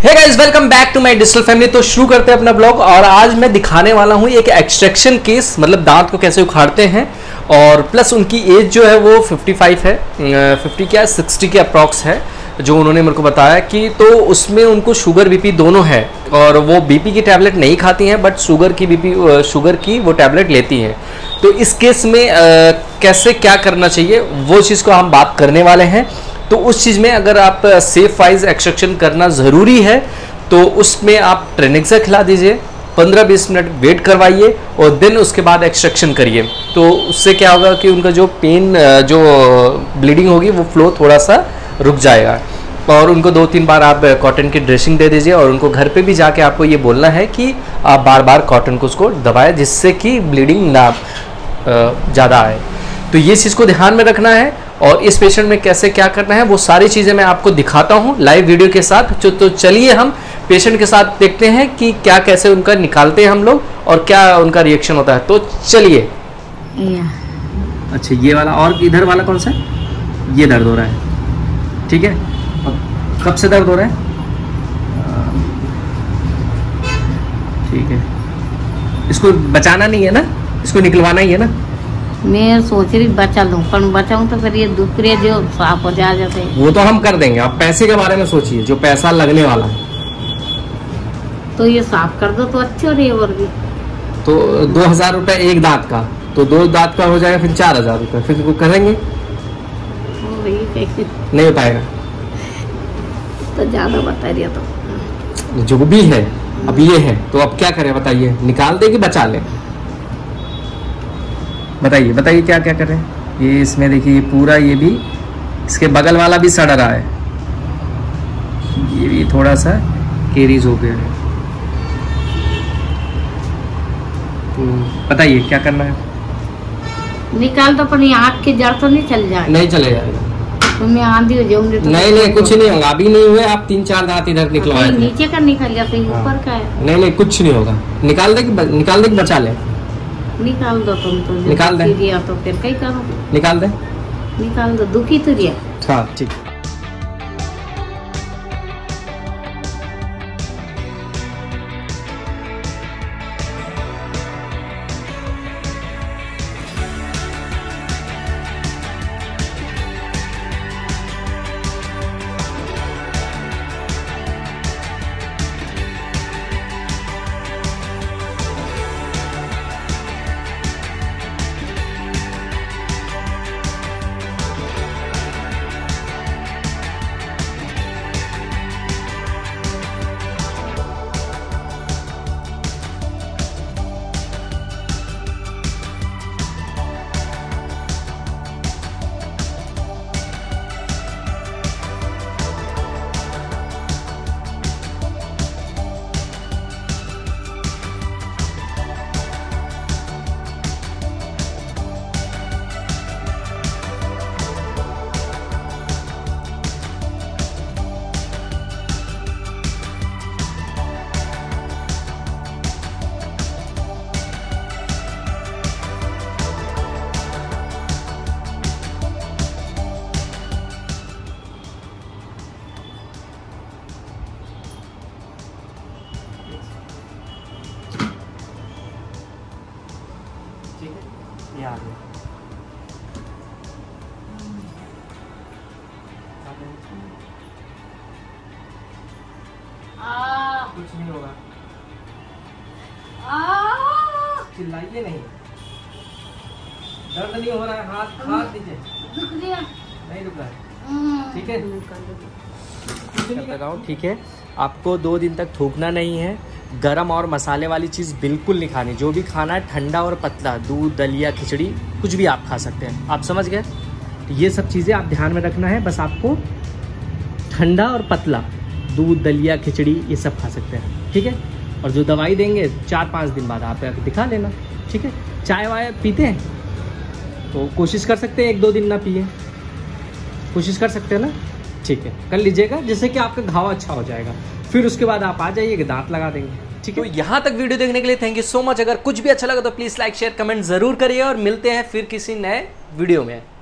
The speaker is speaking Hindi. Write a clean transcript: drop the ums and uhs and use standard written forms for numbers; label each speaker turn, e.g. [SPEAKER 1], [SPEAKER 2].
[SPEAKER 1] Hey guys, welcome back to my digital family. तो शुरू करते हैं अपना ब्लॉग। और आज मैं दिखाने वाला हूँ एक एक्सट्रैक्शन केस, मतलब दांत को कैसे उखाड़ते हैं। और प्लस उनकी एज जो है वो 55 है, 50 क्या 60 के अप्रॉक्स है जो उन्होंने मेरे को बताया कि तो उसमें उनको शुगर बीपी दोनों है। और वो बीपी की टैबलेट नहीं खाती हैं बट शुगर की वो टैबलेट लेती हैं। तो इस केस में कैसे क्या करना चाहिए वो चीज़ को हम बात करने वाले हैं। तो उस चीज़ में अगर आप सेफ वाइज एक्सट्रैक्शन करना ज़रूरी है तो उसमें आप ट्रेनेक्सा खिला दीजिए, 15-20 मिनट वेट करवाइए और देन उसके बाद एक्सट्रैक्शन करिए। तो उससे क्या होगा कि उनका जो पेन जो ब्लीडिंग होगी वो फ्लो थोड़ा सा रुक जाएगा। और उनको 2-3 बार आप कॉटन की ड्रेसिंग दे दीजिए। और उनको घर पे भी जाके आपको ये बोलना है कि आप बार बार कॉटन को उसको दबाएं जिससे कि ब्लीडिंग ना ज़्यादा आए। तो ये चीज़ को ध्यान में रखना है। और इस पेशेंट में कैसे क्या करना है वो सारी चीज़ें मैं आपको दिखाता हूँ लाइव वीडियो के साथ। तो चलिए हम पेशेंट के साथ देखते हैं कि क्या कैसे उनका निकालते हैं हम लोग और क्या उनका रिएक्शन होता है। तो चलिए। अच्छा, ये वाला और इधर वाला कौन सा है? ये दर्द हो रहा है, ठीक है। और कब से दर्द हो रहा है? ठीक है, इसको बचाना नहीं है ना, इसको निकलवाना ही है ना।
[SPEAKER 2] मैं सोच रही बचा लूं, पर बचाऊं तो फिर ये दूसरे जो साफ हो जाते।
[SPEAKER 1] वो तो हम कर देंगे, आप पैसे के बारे में सोचिए, जो पैसा लगने वाला है।
[SPEAKER 2] तो ये साफ कर दो तो अच्छे हो रही है। और भी
[SPEAKER 1] तो 2000 रुपये एक दांत का, तो 2 दांत का हो जाएगा, फिर 4000 रुपये। फिर वो करेंगे नहीं हो पाएगा
[SPEAKER 2] तो ज्यादा बता रही तो
[SPEAKER 1] जो भी है। अब ये है तो अब क्या करें बताइए, निकाल दे कि बचा ले? बताइए बताइए क्या क्या करें। ये इसमें देखिए, ये पूरा, ये भी इसके बगल वाला भी सड़ रहा है, ये भी थोड़ा सा केरीज हो गया है। तो बताइए क्या करना है।
[SPEAKER 2] निकाल दो, पर आँख की जड़ तो नहीं चल जाए?
[SPEAKER 1] नहीं चले जाएगा।
[SPEAKER 2] तो मैं आंधी हो जाऊंगी तो
[SPEAKER 1] नहीं कुछ नहीं होगा, अभी नहीं हुए। आप 3-4 दांत इधर निकलवाए थे।
[SPEAKER 2] नीचे का निकल जाते, ऊपर का है।
[SPEAKER 1] नहीं कुछ नहीं होगा। निकाल दे कि बचा ले?
[SPEAKER 2] निकाल दो तुम तो।
[SPEAKER 1] निकाल दे
[SPEAKER 2] तो फिर कहीं करो।
[SPEAKER 1] निकाल दे,
[SPEAKER 2] निकाल दो, दुखी तो रिया।
[SPEAKER 1] हाँ ठीक। ये आ गया। कुछ नहीं होगा, चिल्लाइए नहीं। दर्द नहीं हो रहा है, हाथ दीजिए। नहीं रुक रहा है, ठीक है। लगाओ, ठीक है। आपको 2 दिन तक थूकना नहीं है। गरम और मसाले वाली चीज़ बिल्कुल नहीं खानी। जो भी खाना है ठंडा और पतला, दूध, दलिया, खिचड़ी, कुछ भी आप खा सकते हैं। आप समझ गए? तो ये सब चीज़ें आप ध्यान में रखना है। बस आपको ठंडा और पतला, दूध, दलिया, खिचड़ी, ये सब खा सकते हैं, ठीक है। और जो दवाई देंगे 4-5 दिन बाद आप दिखा लेना, ठीक है। चाय वाय पीते हैं तो कोशिश कर सकते हैं 1-2 दिन ना पिए, कोशिश कर सकते हैं ना, ठीक है। कर लीजिएगा जिससे कि आपका घाव अच्छा हो जाएगा। फिर उसके बाद आप आ जाइए कि दांत लगा देंगे, ठीक है। तो यहाँ तक वीडियो देखने के लिए थैंक यू सो मच। अगर कुछ भी अच्छा लगा तो प्लीज़ लाइक शेयर कमेंट जरूर करिए और मिलते हैं फिर किसी नए वीडियो में।